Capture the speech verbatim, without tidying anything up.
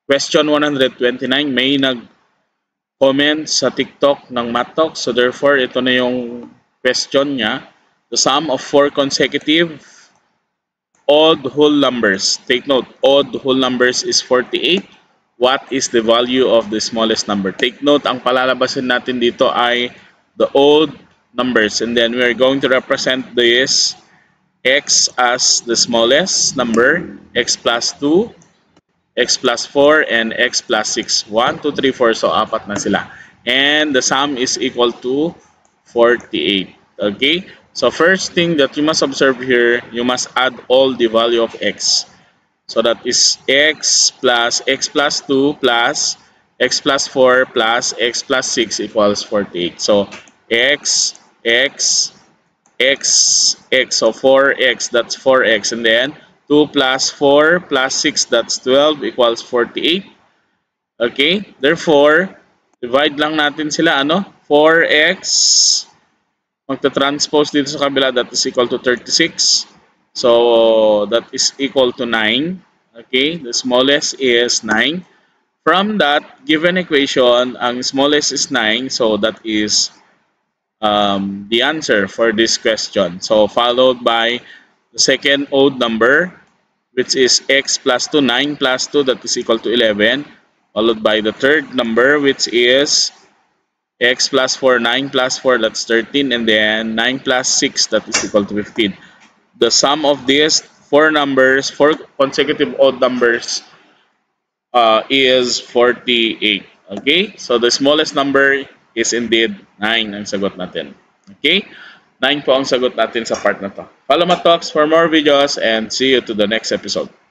Question one hundred twenty-nine, may nag-comment sa TikTok ng Matok. So therefore, ito na yung question niya. The sum of four consecutive odd whole numbers. Take note, odd whole numbers is forty-eight. What is the value of the smallest number? Take note, ang palalabasin natin dito ay the odd numbers. And then we are going to represent this x as the smallest number, x plus two, x plus four, and x plus six. one, two, three, four. So, apat na sila. And the sum is equal to forty-eight. Okay? So, first thing that you must observe here, you must add all the value of x. So, that is x plus x plus two plus x plus four plus x plus six equals forty-eight. So, x, x, x, x. So, four x, that's four x. And then, two plus four plus six, that's twelve equals forty-eight. Okay? Therefore, divide lang natin sila, ano? four x, magta-transpose dito sa kabila, that is equal to thirty-six. So, that is equal to nine. Okay? The smallest is nine. From that given equation, ang smallest is nine. So, that is um, the answer for this question. So, followed by the second odd number, which is x plus two, nine plus two, that is equal to eleven. Followed by the third number, which is x plus four, nine plus four, that's thirteen. And then nine plus six, that is equal to fifteen. The sum of these four numbers, four consecutive odd numbers, uh, is forty-eight. Okay? So, the smallest number is indeed nine ang sagot natin. Okay? nine po ang sagot natin sa part na to. Follow my talks for more videos and see you to the next episode.